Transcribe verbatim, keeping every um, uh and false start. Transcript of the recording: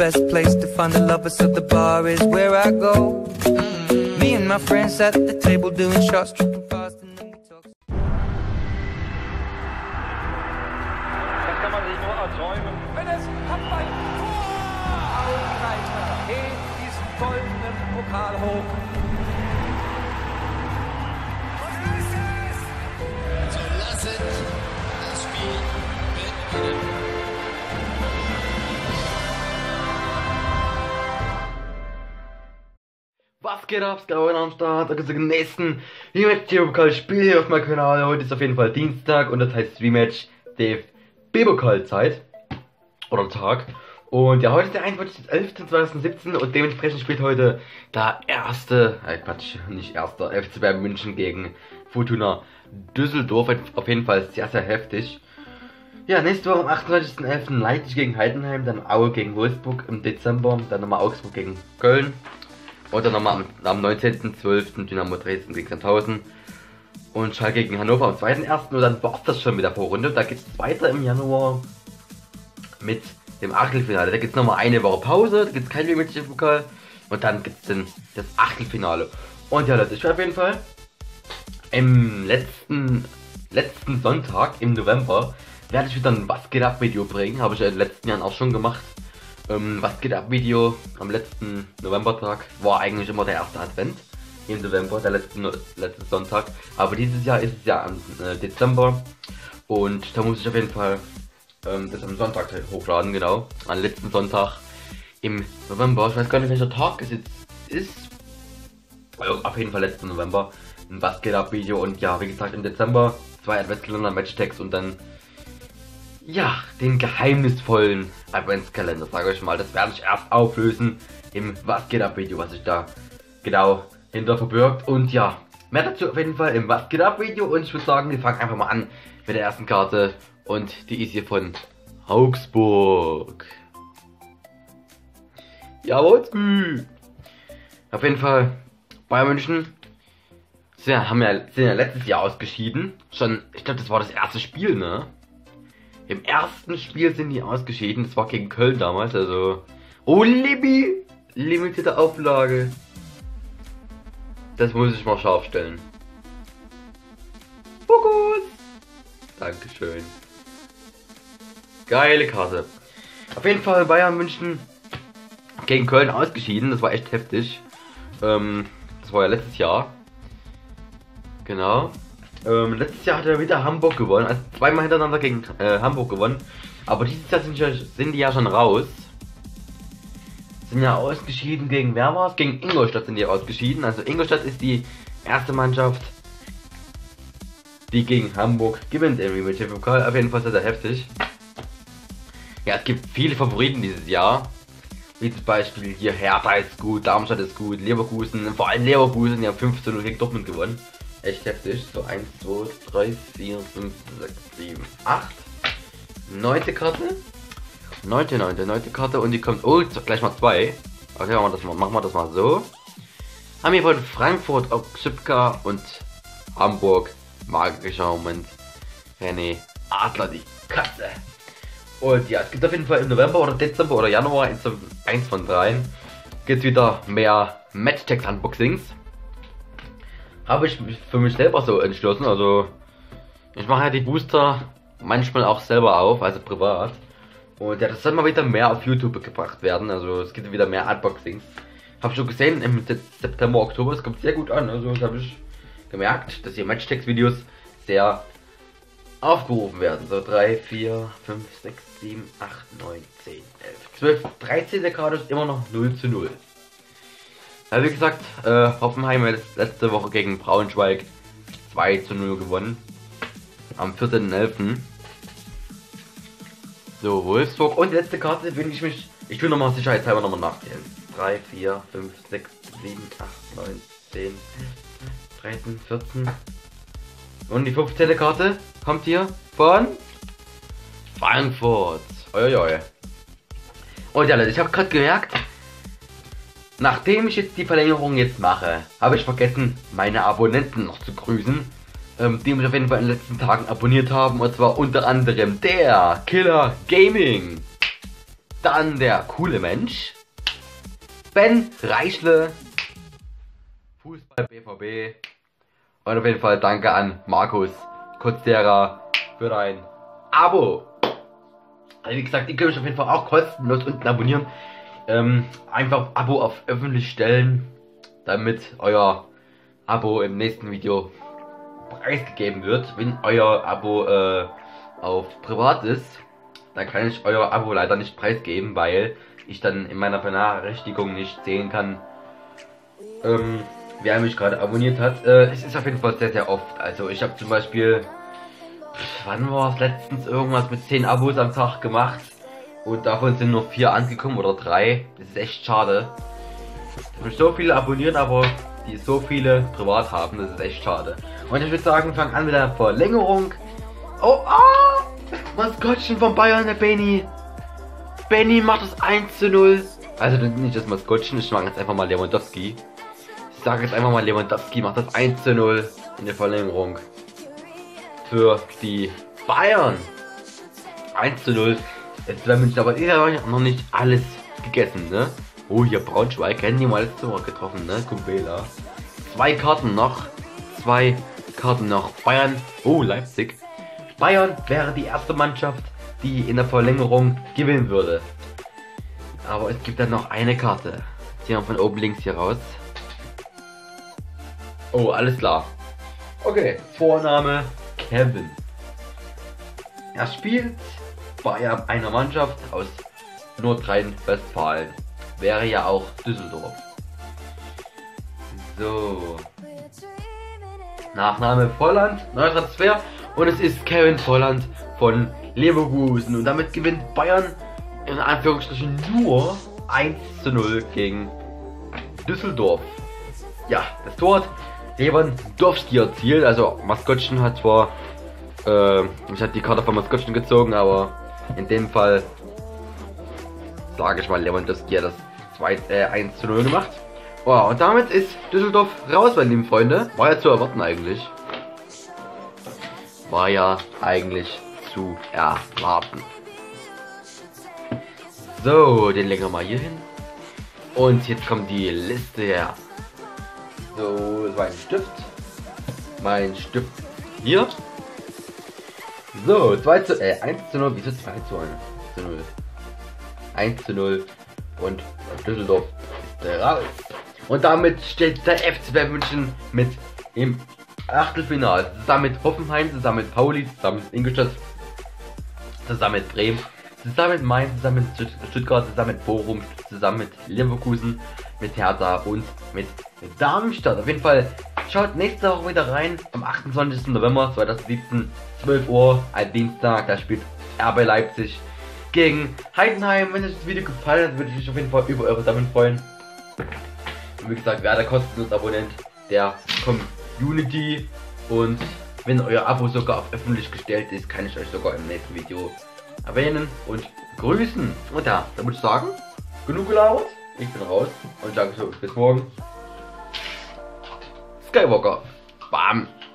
best place to find the lovers, so the bar is where I go. Mm-hmm. Me and my friends at the table doing shots, tripping fast and then we talk. Das kann man sich nur erträumen. Wenn es kommt ein Tor! Augenreiter hebt diesen goldenen Pokal hoch. Und ist es! So lasset das Spiel beginnen. Was geht ab, Scout am Start? Da gibt es den nächsten Rematch-Pokal-Spiel hier auf meinem Kanal. Heute ist auf jeden Fall Dienstag und das heißt Rematch D F B-Pokal-Zeit. Oder Tag. Und ja, heute ist der einundzwanzigster elfter zweitausendsiebzehn und dementsprechend spielt heute der erste, äh Quatsch, nicht erster, F C Bayern München gegen Fortuna Düsseldorf. Auf jeden Fall sehr, sehr heftig. Ja, nächste Woche am achtunddreißigsten elften Leipzig gegen Heidenheim, dann Aue gegen Wolfsburg im Dezember, dann nochmal Augsburg gegen Köln. Und dann nochmal am, am neunzehnten zwölften Dynamo Dresden gegen Sandhausen und Schalke gegen Hannover am zweiten ersten Und dann war es das schon mit der Vorrunde. Da geht es weiter im Januar mit dem Achtelfinale. Da gibt es nochmal eine Woche Pause, da gibt es kein Rematch-Pokal und dann gibt es dann das Achtelfinale. Und ja Leute, ich werde auf jeden Fall im letzten, letzten Sonntag im November werde ich wieder ein Was geht ab Video bringen. Habe ich ja in den letzten Jahren auch schon gemacht. Ähm, was geht ab Video am letzten Novembertag war eigentlich immer der erste Advent im November, der letzte, letzte Sonntag. Aber dieses Jahr ist es ja am äh, Dezember und da muss ich auf jeden Fall ähm, das am Sonntag hochladen, genau. Am letzten Sonntag im November. Ich weiß gar nicht, welcher Tag es jetzt ist. Also auf jeden Fall letzten November ein Was geht ab Video und ja, wie gesagt im Dezember zwei Adventskalender, Matchtags und dann ja, den geheimnisvollen Adventskalender, sage ich mal. Das werde ich erst auflösen im Was geht ab Video, was sich da genau hinter verbirgt. Und ja, mehr dazu auf jeden Fall im Was geht ab Video. Und ich würde sagen, wir fangen einfach mal an mit der ersten Karte. Und die ist hier von Augsburg. Jawohl. Auf jeden Fall Bayern München sind ja, haben ja, sind ja letztes Jahr ausgeschieden. Schon, ich glaube, das war das erste Spiel, ne? Im ersten Spiel sind die ausgeschieden, das war gegen Köln damals, also... Oh, Libby! Limitierte Auflage. Das muss ich mal scharf stellen. Fokus! Dankeschön. Geile Karte. Auf jeden Fall Bayern München gegen Köln ausgeschieden, das war echt heftig. Ähm, das war ja letztes Jahr. Genau. Ähm, letztes Jahr hat er wieder Hamburg gewonnen, also zweimal hintereinander gegen äh, Hamburg gewonnen. Aber dieses Jahr sind, sind die ja schon raus. Sind ja ausgeschieden gegen, wer war es? Gegen Ingolstadt sind die ausgeschieden. Also Ingolstadt ist die erste Mannschaft, die gegen Hamburg gewinnt im Rematch-Pokal. Auf jeden Fall sehr, sehr heftig. Ja, es gibt viele Favoriten dieses Jahr. Wie zum Beispiel hier Hertha ist gut, Darmstadt ist gut, Leverkusen, vor allem Leverkusen, die haben fünf zu null gegen Dortmund gewonnen. Echt heftig. So eins, zwei, drei, vier, fünf, sechs, sieben, acht. Neunte Karte. Neunte, neunte, neunte Karte und die kommt. Oh, gleich mal zwei. Okay, machen wir das mal, machen wir das mal so. Haben wir von Frankfurt Oxipka und Hamburg magischer Moment. René Adler, die Katze. Und ja, es gibt auf jeden Fall im November oder Dezember oder Januar eins von dreien. Gibt wieder mehr Matchtags-Unboxings. Habe ich für mich selber so entschlossen, also ich mache ja die Booster manchmal auch selber auf, also privat. Und ja, das soll mal wieder mehr auf YouTube gebracht werden, also es gibt wieder mehr Unboxings. Habe schon gesehen im September, Oktober, es kommt sehr gut an, also das habe ich gemerkt, dass hier Matchtags-Videos sehr aufgerufen werden. So drei, vier, fünf, sechs, sieben, acht, neun, zehn, elf, zwölf, dreizehn Grad ist immer noch null zu null. Ja, wie gesagt, äh, Hoffenheim hat letzte Woche gegen Braunschweig zwei zu null gewonnen. Am vierzehnten elften So, Wolfsburg. Und die letzte Karte bin ich mich. Ich tue nochmal sicherheitshalber nochmal nachzählen. drei, vier, fünf, sechs, sieben, acht, neun, zehn, dreizehn, vierzehn. Und die fünfzehnte Karte kommt hier von Frankfurt. Uiuiui. Und ja Leute, ich habe gerade gemerkt, nachdem ich jetzt die Verlängerung jetzt mache, habe ich vergessen, meine Abonnenten noch zu grüßen, ähm, die mich auf jeden Fall in den letzten Tagen abonniert haben. Und zwar unter anderem der Killer Gaming. dann der coole Mensch, Ben Reichle, Fußball B V B und auf jeden Fall danke an Markus Kostera für dein Abo. Also wie gesagt, ihr könnt euch auf jeden Fall auch kostenlos unten abonnieren. Ähm, einfach Abo auf öffentlich stellen, damit euer Abo im nächsten Video preisgegeben wird. Wenn euer Abo äh, auf privat ist, dann kann ich euer Abo leider nicht preisgeben, weil ich dann in meiner Benachrichtigung nicht sehen kann, ähm, wer mich gerade abonniert hat. Äh, es ist auf jeden Fall sehr, sehr oft. Also ich habe zum Beispiel, pff, wann war es letztens, irgendwas mit zehn Abos am Tag gemacht und davon sind nur vier angekommen oder drei. Das ist echt schade. Ich will so viele abonnieren, aber die so viele privat haben, das ist echt schade. Und ich würde sagen, fang an mit der Verlängerung. Oh, ah! Maskottchen von Bayern, der Benny. Benny macht das eins zu null. Also nicht das Maskottchen, ich mache jetzt einfach mal Lewandowski. Ich sage jetzt einfach mal Lewandowski macht das eins zu null in der Verlängerung. Für die Bayern. eins zu null. Jetzt werden München, aber ich habe noch nicht alles gegessen, ne? Oh, hier Braunschweig, hätten die mal letzte Woche getroffen, ne? Kumbela. Zwei Karten noch. Zwei Karten noch. Bayern. Oh, Leipzig. Bayern wäre die erste Mannschaft, die in der Verlängerung gewinnen würde. Aber es gibt dann noch eine Karte. Ziehen wir von oben links hier raus. Oh, alles klar. Okay, Vorname Kevin. Er spielt bei einer Mannschaft aus Nordrhein-Westfalen. Wäre ja auch Düsseldorf. So. Nachname Volland, neuer Transfer. Und es ist Kevin Volland von Leverkusen. Und damit gewinnt Bayern in Anführungsstrichen nur eins zu null gegen Düsseldorf. Ja, das Tor hat Lewandowski erzielt. Also Maskottchen hat zwar, äh, ich hatte die Karte von Maskottchen gezogen, aber in dem Fall sage ich mal, Lewandowski hat das zwei, äh, eins zu null gemacht. Oh, und damit ist Düsseldorf raus, meine lieben Freunde. War ja zu erwarten eigentlich. War ja eigentlich zu erwarten. So, den legen wir mal hier hin. Und jetzt kommt die Liste her. So, das war ein Stift. Mein Stift hier. So, zwei zu, äh, eins zu null. Wieso zwei zu null? eins zu null. Und Düsseldorf ist raus. Und damit steht der F C Bayern München mit im Achtelfinale. Zusammen mit Hoffenheim, zusammen mit Pauli, zusammen mit Ingolstadt, zusammen mit Bremen, zusammen mit Mainz, zusammen mit Stuttgart, zusammen mit Bochum, zusammen mit Leverkusen, mit Hertha und mit Darmstadt. Auf jeden Fall schaut nächste Woche wieder rein. Am achtundzwanzigsten November zweitausendsiebzehn, zwölf Uhr, ein Dienstag. Da spielt R B Leipzig gegen Heidenheim. Wenn euch das Video gefallen hat, würde ich mich auf jeden Fall über eure Daumen freuen. Und wie gesagt, wer der kostenlose Abonnent der Community. Und wenn euer Abo sogar auf öffentlich gestellt ist, kann ich euch sogar im nächsten Video erwähnen und grüßen. Und ja, dann würde ich sagen, genug gelabert. Ich bin raus und sage so, bis morgen. Skywalker. Bam.